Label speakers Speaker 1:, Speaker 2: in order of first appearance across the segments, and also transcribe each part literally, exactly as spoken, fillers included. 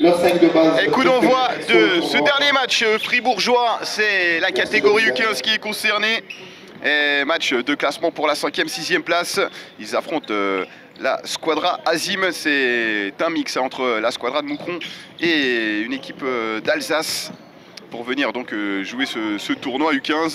Speaker 1: leur cinq de base.
Speaker 2: Et coup d'envoi de ce dernier match fribourgeois, c'est la catégorie U quinze qui est concernée. Et match de classement pour la cinquième, sixième place. Ils affrontent euh, la Squadra Azim. C'est un mix entre la Squadra de Moucron et une équipe euh, d'Alsace pour venir donc euh, jouer ce, ce tournoi U quinze.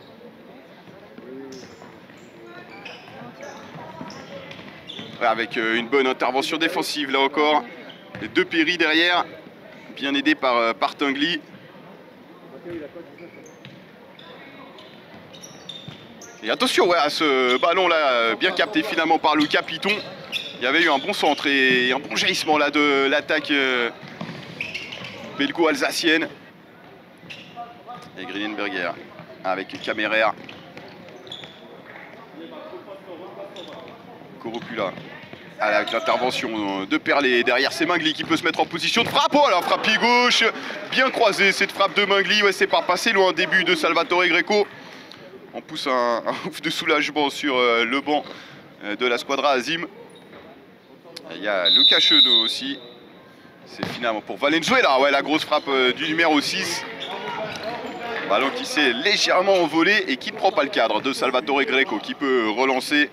Speaker 2: Avec euh, une bonne intervention défensive là encore. Les deux péris derrière, bien aidé par, euh, par Tinguely. Et attention ouais, à ce ballon là, bien capté finalement par Lucas Piton. Il y avait eu un bon centre et un bon jaillissement là de l'attaque euh, belgo-alsacienne. Et Grinenberger avec Caméraire. Koropula avec l'intervention de Perlet. Derrière c'est Mingli qui peut se mettre en position de frappe. Oh la frappe pied gauche, bien croisée cette frappe de Mingli. Ouais, c'est pas passé loin, début de Salvatore Greco. On pousse un, un ouf de soulagement sur euh, le banc euh, de la Squadra Azim. Il y a Lucas Chenot aussi. C'est finalement pour Valenzuela. Ouais, la grosse frappe euh, du numéro six. Ballon qui s'est légèrement envolé et qui ne prend pas le cadre de Salvatore Greco qui peut relancer.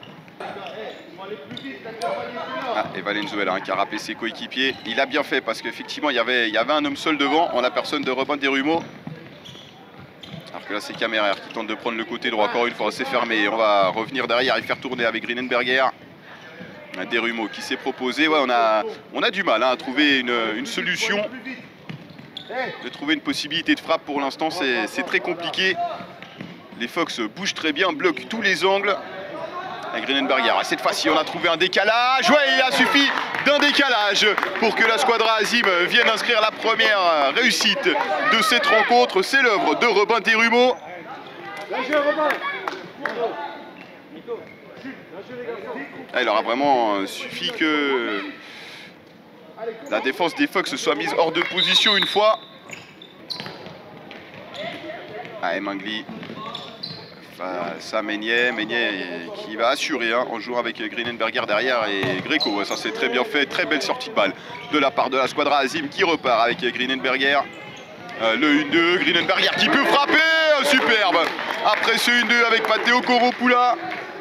Speaker 2: Ah, et Valenzuela hein, qui a rappelé ses coéquipiers. Il a bien fait parce qu'effectivement il y avait, il y avait un homme seul devant en la personne de Robin Desrumeaux. Alors que là c'est Caméraire qui tente de prendre le côté droit. Encore une fois c'est fermé. On va revenir derrière et faire tourner avec Grinenberger. Desrumeaux qui s'est proposé. Ouais, on, a, on a du mal hein, à trouver une, une solution. De trouver une possibilité de frappe pour l'instant c'est très compliqué. Les Fox bougent très bien, bloquent tous les angles. Grinenberger. Cette fois-ci, on a trouvé un décalage. Ouais, il a suffi d'un décalage pour que la Squadra Azim vienne inscrire la première réussite de cette rencontre. C'est l'œuvre de Robin Desrumeaux. Il aura vraiment suffi que la défense des Fox soit mise hors de position une fois. Ah, et Mingli. Ça, Meignet, Meignet qui va assurer hein, en jouant avec Grinenberger derrière et Greco. Ça c'est très bien fait, très belle sortie de balle de la part de la Squadra Azim qui repart avec Grinenberger. Euh, le un deux, Grinenberger qui peut frapper, oh, superbe. Après ce un deux avec Matteo Koropula.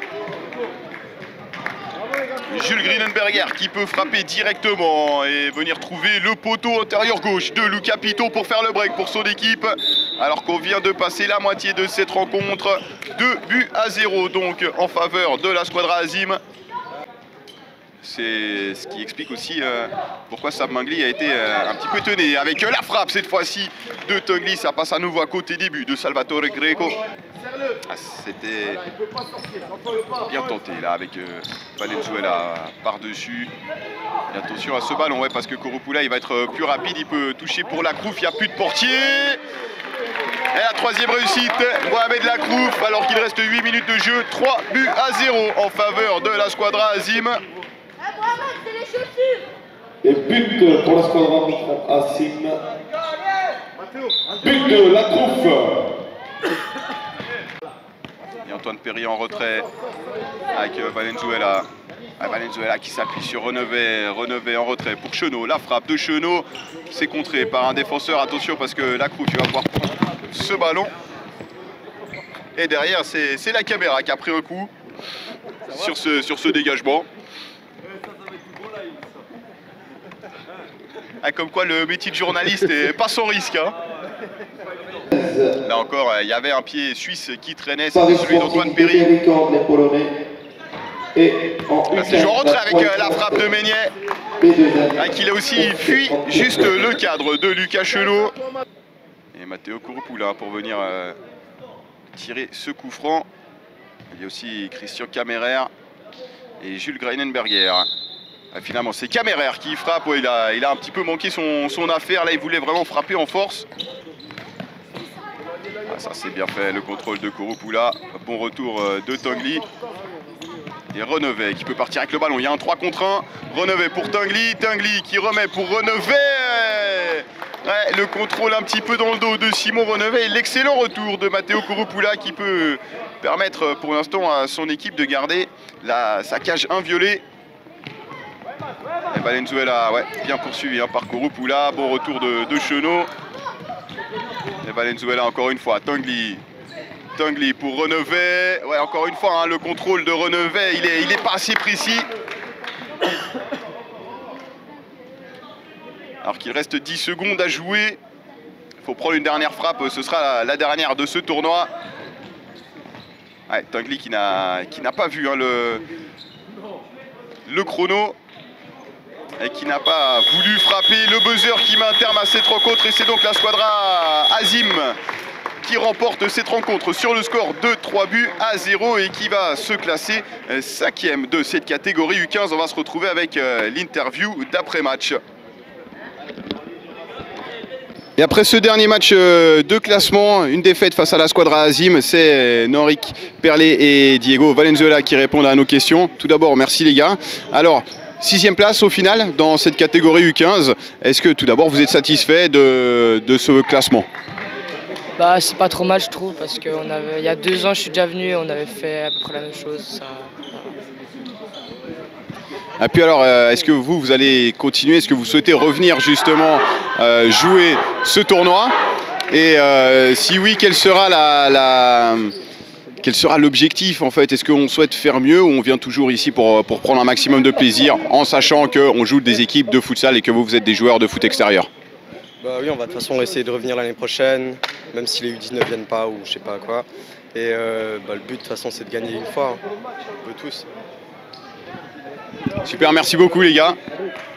Speaker 2: Jules Grinenberger qui peut frapper directement et venir trouver le poteau intérieur gauche de Lucas Piton pour faire le break pour son équipe. Alors qu'on vient de passer la moitié de cette rencontre. deux buts à zéro donc en faveur de la Squadra Azim. C'est ce qui explique aussi euh, pourquoi Sam Mingli a été euh, un petit peu étonné. Avec euh, la frappe cette fois-ci de Tinguely, ça passe à nouveau à côté des buts de Salvatore Greco. Ah, c'était bien tenté là avec euh, Valenzuela par-dessus. Et attention à ce ballon, ouais, parce que Koropula il va être plus rapide, il peut toucher pour Lacrouf, il n'y a plus de portier. Et la troisième réussite, Mohamed Lacrouf, alors qu'il reste huit minutes de jeu, trois buts à zéro en faveur de la Squadra Azim.
Speaker 1: Et but pour la Squadra Azim. But de Lacrouf.
Speaker 2: Et Antoine Perry en retrait avec Valenzuela. Ah, Valenzuela qui s'appuie sur Renevet. Renevet en retrait pour Chenot. La frappe de Chenot, c'est contré par un défenseur. Attention parce que Lacrouf tu vas pouvoir prendre ce ballon. Et derrière c'est la caméra qui a pris un coup sur ce, sur ce dégagement. Ah, comme quoi le métier de journaliste n'est pas sans risque. Hein. Là encore, il y avait un pied suisse qui traînait, c'était celui d'Antoine Perry. C'est joué en retrait avec euh, la frappe de Meignet, ah, qu'il a aussi fui juste le cadre de Lucas Chenot. Et Matteo Koropula pour venir euh, tirer ce coup franc. Il y a aussi Christian Caméraire et Jules Grinenberger. Ah, finalement, c'est Caméraire qui frappe. Ouais, il, a, il a un petit peu manqué son, son affaire. Là, il voulait vraiment frapper en force. Ah, ça, c'est bien fait. Le contrôle de Koropula. Bon retour euh, de Tinguely. Et Renevet qui peut partir avec le ballon. Il y a un trois contre un. Renevet pour Tinguely. Tinguely qui remet pour Renevet. Ouais, le contrôle un petit peu dans le dos de Simon Renevet. Et l'excellent retour de Matteo Koropula qui peut permettre pour l'instant à son équipe de garder la, sa cage inviolée. Et Valenzuela, ouais, bien poursuivi hein, par Korupula. Bon retour de, de Chenot. Et Valenzuela encore une fois, Tanguy. Tanguy pour Renevet. Ouais, encore une fois, hein, le contrôle de Renevet, il est, il est pas assez précis. Alors qu'il reste dix secondes à jouer. Il faut prendre une dernière frappe, ce sera la, la dernière de ce tournoi. Ouais, Tanguy qui n'a qui n'a pas vu hein, le, le chrono. Et qui n'a pas voulu frapper le buzzer qui met un terme à cette rencontre. Et c'est donc la squadra Azim qui remporte cette rencontre sur le score de trois buts à zéro et qui va se classer cinquième de cette catégorie U quinze. On va se retrouver avec euh, l'interview d'après-match. Et après ce dernier match euh, de classement, une défaite face à la squadra Azim, c'est Noric Perlet et Diego Valenzuela qui répondent à nos questions. Tout d'abord, merci les gars. Alors, sixième place au final dans cette catégorie U quinze. Est-ce que tout d'abord vous êtes satisfait de, de ce classement?
Speaker 3: Bah, c'est pas trop mal je trouve parce qu'il y a deux ans je suis déjà venu et on avait fait à peu près la même chose. Ça,
Speaker 2: Et puis alors, est-ce que vous, vous allez continuer? Est-ce que vous souhaitez revenir justement euh, jouer ce tournoi? Et euh, si oui, quelle sera la... la... Quel sera l'objectif en fait? Est-ce qu'on souhaite faire mieux ou on vient toujours ici pour, pour prendre un maximum de plaisir en sachant qu'on joue des équipes de futsal et que vous, vous êtes des joueurs de foot extérieur?
Speaker 4: Bah oui, on va de toute façon essayer de revenir l'année prochaine, même si les U dix-neuf viennent pas ou je sais pas quoi. Et euh, bah, le but de toute façon c'est de gagner une fois, hein. On peut tous.
Speaker 2: Super, merci beaucoup les gars.